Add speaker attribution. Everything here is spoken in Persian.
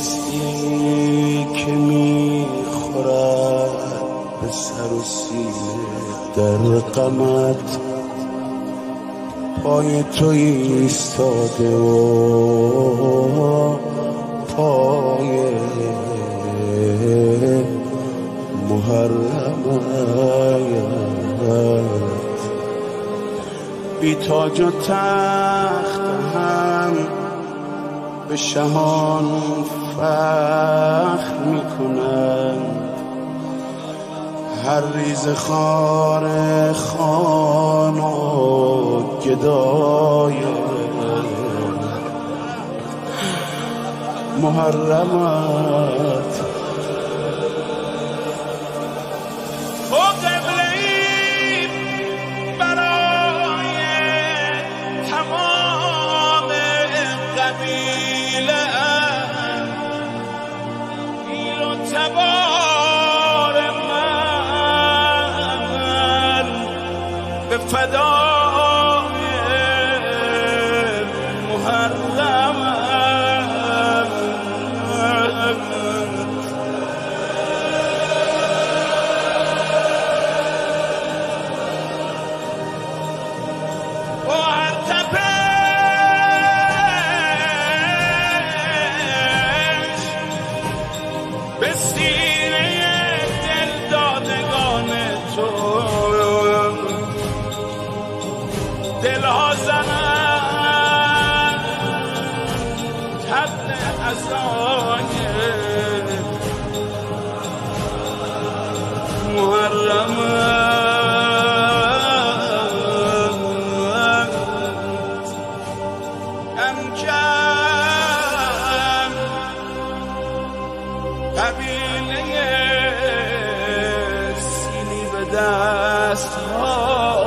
Speaker 1: دستی که میخورد به سر و سینه در غمت، پای تو ایستاده و پای محرمت. بی تاج و تخت هم به شهان فخر میکنند، هر ریز خار خان و گدای محرمت.
Speaker 2: او قبله‌ای برای تمام قبیله، ایل و تبار من به فدای محرمت. به سینه دل دادگان تو دلها زنند طبل عزای محرمت. امکم قبیله سینی به دست ها